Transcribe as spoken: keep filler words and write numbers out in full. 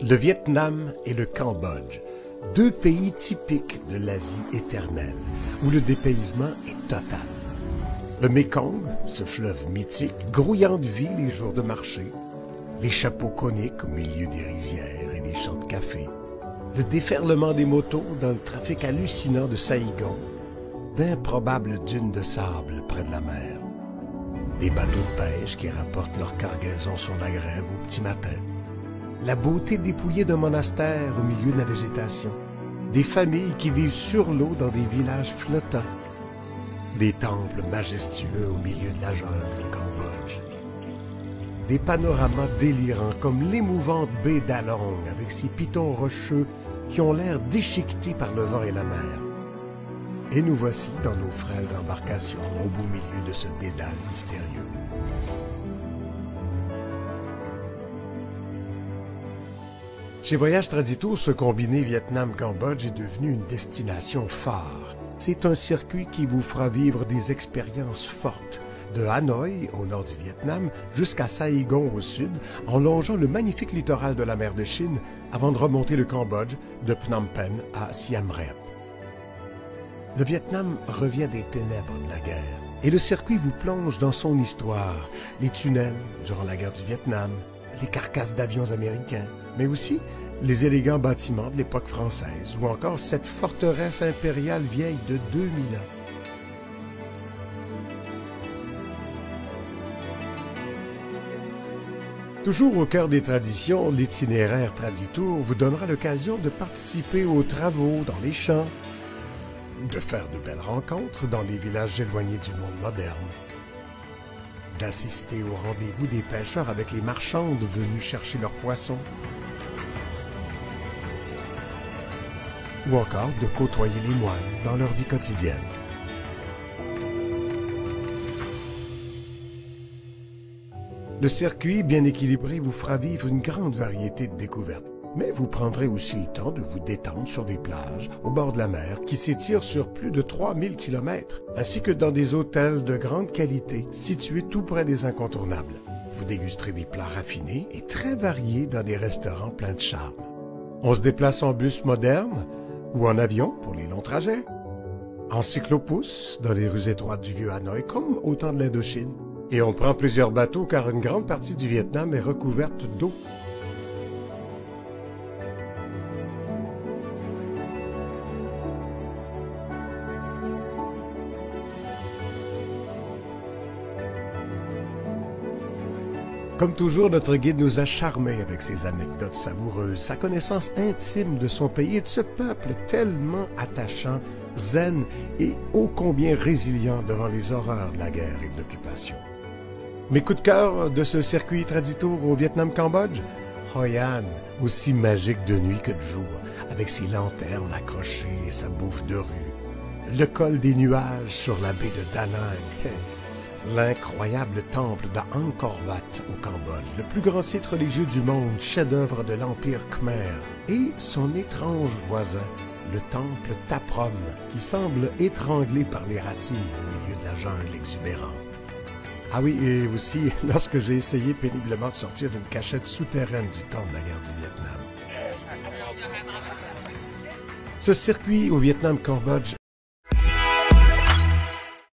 Le Vietnam et le Cambodge, deux pays typiques de l'Asie éternelle, où le dépaysement est total. Le Mékong, ce fleuve mythique, grouillant de vie les jours de marché, les chapeaux coniques au milieu des rizières et des champs de café, le déferlement des motos dans le trafic hallucinant de Saïgon, d'improbables dunes de sable près de la mer, des bateaux de pêche qui rapportent leur cargaison sur la grève au petit matin, la beauté dépouillée d'un monastère au milieu de la végétation, des familles qui vivent sur l'eau dans des villages flottants, des temples majestueux au milieu de la jungle au Cambodge, des panoramas délirants comme l'émouvante baie d'Along avec ses pitons rocheux qui ont l'air déchiquetés par le vent et la mer. Et nous voici dans nos frêles embarcations au beau milieu de ce dédale mystérieux. Chez Voyage Traditour, ce combiné Vietnam-Cambodge est devenu une destination phare. C'est un circuit qui vous fera vivre des expériences fortes, de Hanoï, au nord du Vietnam, jusqu'à Saïgon, au sud, en longeant le magnifique littoral de la mer de Chine, avant de remonter le Cambodge, de Phnom Penh à Siem Reap. Le Vietnam revient des ténèbres de la guerre, et le circuit vous plonge dans son histoire, les tunnels durant la guerre du Vietnam, les carcasses d'avions américains, mais aussi les élégants bâtiments de l'époque française, ou encore cette forteresse impériale vieille de deux mille ans. Toujours au cœur des traditions, l'itinéraire Traditour vous donnera l'occasion de participer aux travaux dans les champs, de faire de belles rencontres dans des villages éloignés du monde moderne, d'assister au rendez-vous des pêcheurs avec les marchandes venues chercher leurs poissons, ou encore de côtoyer les moines dans leur vie quotidienne. Le circuit bien équilibré vous fera vivre une grande variété de découvertes, mais vous prendrez aussi le temps de vous détendre sur des plages au bord de la mer qui s'étirent sur plus de trois mille kilomètres, ainsi que dans des hôtels de grande qualité situés tout près des incontournables. Vous dégusterez des plats raffinés et très variés dans des restaurants pleins de charme. On se déplace en bus moderne ou en avion pour les longs trajets, en cyclopousse dans les rues étroites du vieux Hanoï comme au temps de l'Indochine. Et on prend plusieurs bateaux car une grande partie du Vietnam est recouverte d'eau. Comme toujours, notre guide nous a charmés avec ses anecdotes savoureuses, sa connaissance intime de son pays et de ce peuple tellement attachant, zen et ô combien résilient devant les horreurs de la guerre et de l'occupation. Mes coups de cœur de ce circuit Traditour au Vietnam-Cambodge, Hoi An, aussi magique de nuit que de jour, avec ses lanternes accrochées et sa bouffe de rue, le col des nuages sur la baie de Da Nang, l'incroyable temple d'Angkor Wat au Cambodge, le plus grand site religieux du monde, chef-d'œuvre de l'Empire Khmer, et son étrange voisin, le temple Taprom, qui semble étranglé par les racines au milieu de la jungle exubérante. Ah oui, et aussi, lorsque j'ai essayé péniblement de sortir d'une cachette souterraine du temps de la guerre du Vietnam. Ce circuit au Vietnam-Cambodge